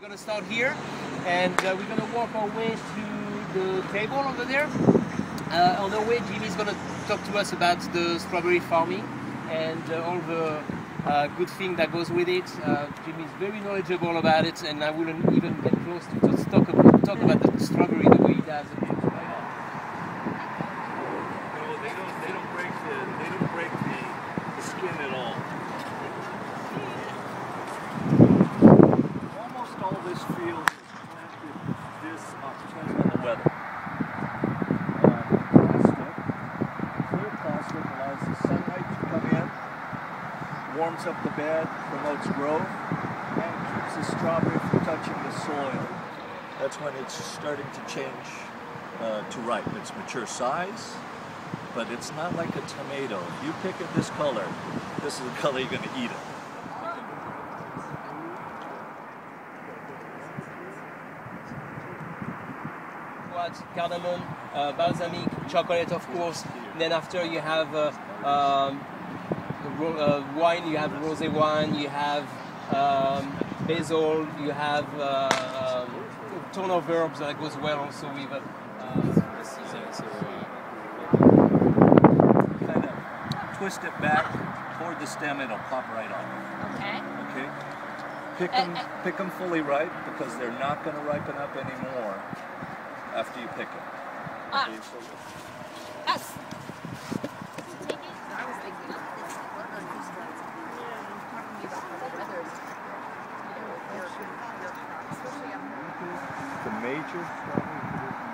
going to start here, and we're going to walk our way to the table over there. On the way, Jimmy's going to talk to us about the strawberry farming and all the good thing that goes with it. Jimmy's very knowledgeable about it, and I wouldn't even get close to just talk about the strawberry the way he does. They don't break the skin at all. Almost all this field is planted this depends on the weather. Clear plastic allows the sunlight to come in, warms up the bed, promotes growth, and keeps the strawberry from touching the soil. That's when it's starting to change to ripe. It's mature size, but it's not like a tomato. If you pick it this color, this is the color you're going to eat it. Cardamom, balsamic, chocolate, of course. And then after you have wine, you have rosé wine, you have basil, you have a ton of herbs that goes well also with the season. So, kind of twist it back toward the stem, it'll pop right off. Okay. Okay. Pick them fully ripe because they're not going to ripen up anymore after you pick it. Okay, so Us. Take it. I was thinking of this. the major strawberry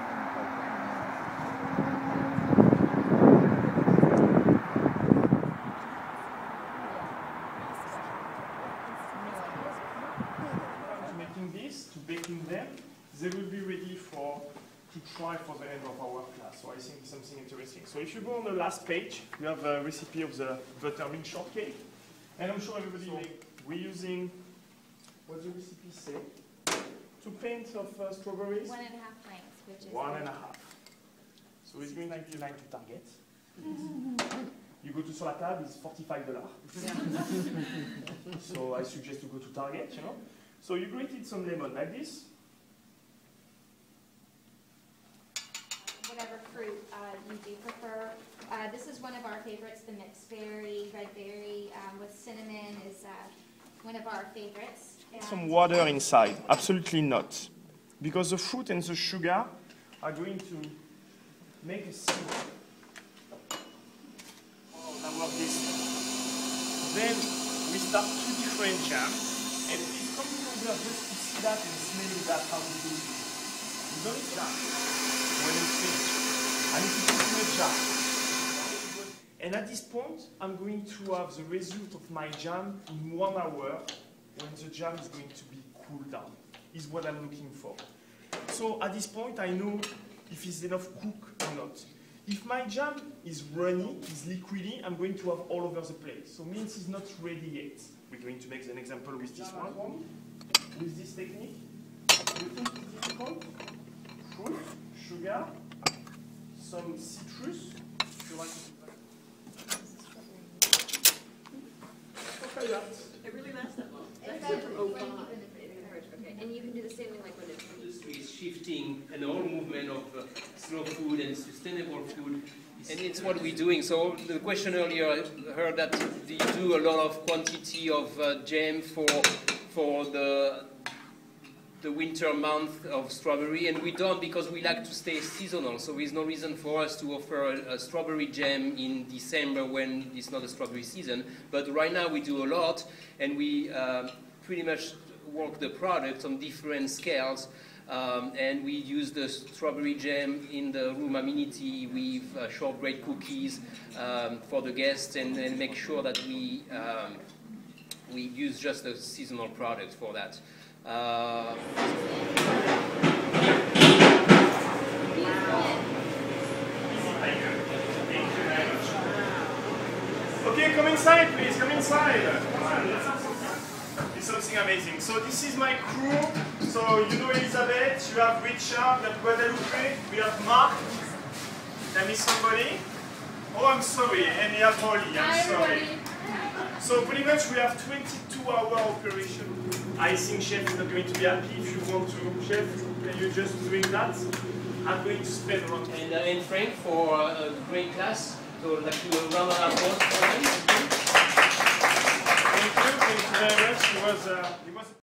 making this, to baking them, they will be ready to try for the end of our class. So I think it's something interesting. So if you go on the last page, we have a recipe of the buttermilk shortcake. And I'm sure everybody we're using, what the recipe say? 2 pints of strawberries. 1.5 pints, which is 1.5. So it's going 99 to Target. You go to Solatab, it's $45. So I suggest to go to Target, you know. So you grated some lemon like this. whatever fruit you do prefer. This is one of our favorites, the mixed berry, red berry with cinnamon is one of our favorites. And some water inside, absolutely not. Because the fruit and the sugar are going to make a syrup. Then we start 2 different jams, and it's coming over just to see that and smelling that how we do it. You don't jam when it's finished. I need to put in a jar. And at this point, I'm going to have the result of my jam in 1 hour when the jam is going to be cooled down, is what I'm looking for. So at this point, I know if it's enough cooked or not. If my jam is runny, is liquidy, I'm going to have all over the place. So means it's not ready yet. We're going to make an example with this one. With this technique, you think it's difficult? Fruit, sugar, some citrus. If you like to okay, that. It really lasts that long. Okay, and you can do the same thing like when it's Industry is shifting an whole movement of slow food and sustainable food, and it's what we're doing. So the question earlier, I heard that you do a lot of quantity of jam for the winter month of strawberry, and we don't because we like to stay seasonal. So there's no reason for us to offer a strawberry jam in December when it's not a strawberry season. But right now we do a lot, and we pretty much work the product on different scales, and we use the strawberry jam in the room amenity with shortbread cookies for the guests, and make sure that we use just a seasonal product for that. Okay, come inside, please. Come inside. It's something amazing. So this is my crew. So you know Elizabeth, you have Richard, you have Guadalupe, we have Mark. Did I miss somebody? Oh, I'm sorry. And you have Molly. I'm sorry. So pretty much we have 22-hour operation. I think chef is not going to be happy. If you want to, chef, you're just doing that. I'm going to spend around. And Frank for a great class. So I'd like to round of applause for him. Thank you very much. He was